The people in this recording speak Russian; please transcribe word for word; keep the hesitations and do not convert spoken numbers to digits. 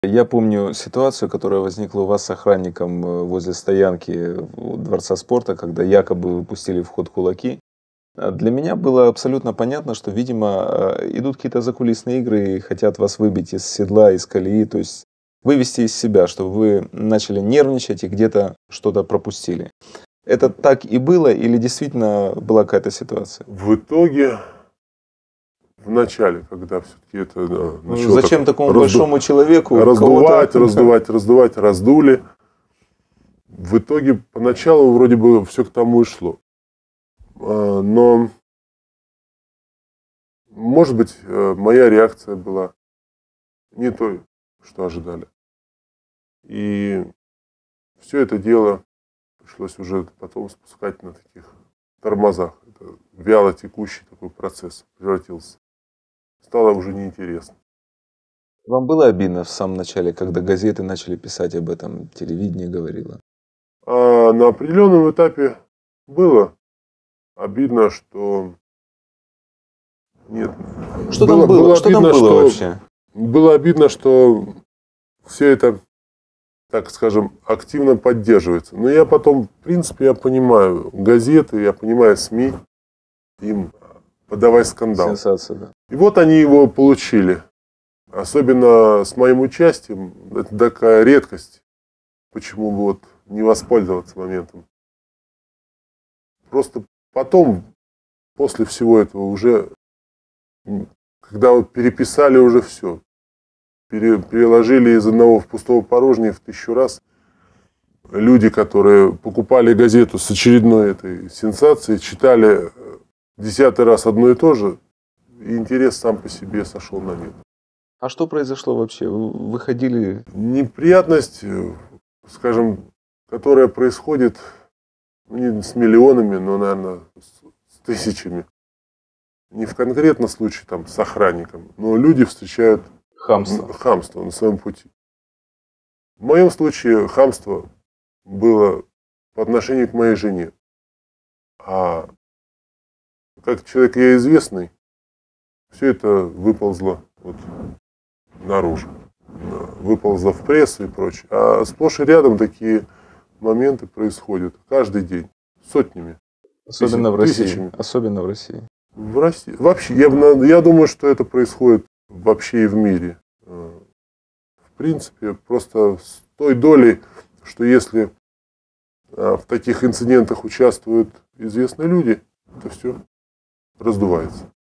Я помню ситуацию, которая возникла у вас с охранником э, возле стоянки у Дворца спорта, когда якобы вы пустили в ход кулаки. А Для меня было абсолютно понятно, что, видимо, э, идут какие-то закулисные игры и хотят вас выбить из седла, из колеи, то есть вывести из себя, чтобы вы начали нервничать и где-то что-то пропустили. Это так и было или действительно была какая-то ситуация? В итоге, в начале, когда все-таки это да, Ну, начало Зачем так такому разду- большому человеку раздувать, кого-то- раздувать, раздувать, раздули. В итоге, поначалу вроде бы все к тому и шло. А, Но, может быть, э, моя реакция была не той, что ожидали. И все это дело пришлось уже потом спускать на таких тормозах. Это вяло текущий такой процесс превратился. Стало уже неинтересно. Вам было обидно в самом начале, когда газеты начали писать об этом, телевидение говорило? А на определенном этапе было обидно, что нет. Что там было? Что там обидно, было что- вообще? Было обидно, что все это, так скажем, активно поддерживается. Но я потом, в принципе, я понимаю газеты, я понимаю СМИ, им подавай скандал. Сенсация, да. И вот они его получили. Особенно с моим участием. Это такая редкость. Почему бы вот не воспользоваться моментом. Просто потом, после всего этого, уже, когда вот переписали уже все, пере, переложили из одного в пустого порожнее в тысячу раз, люди, которые покупали газету с очередной этой сенсацией, читали десятый раз одно и то же, и интерес сам по себе сошел на нет. А что произошло вообще? Вы выходили... Неприятность, скажем, которая происходит ну, не с миллионами, но, наверное, с, с тысячами. Не в конкретном случае там, с охранником, но люди встречают Хамство. хамство на своем пути. В моем случае хамство было по отношению к моей жене. А как человек я известный, все это выползло вот наружу. Выползло в прессу и прочее. А сплошь и рядом такие моменты происходят каждый день. Сотнями. Особенно в тысячами. России. Особенно в России. В России. Вообще, я, бы- я думаю, что это происходит вообще и в мире. В принципе, просто с той долей, что если а, в таких инцидентах участвуют известные люди, то все раздувается.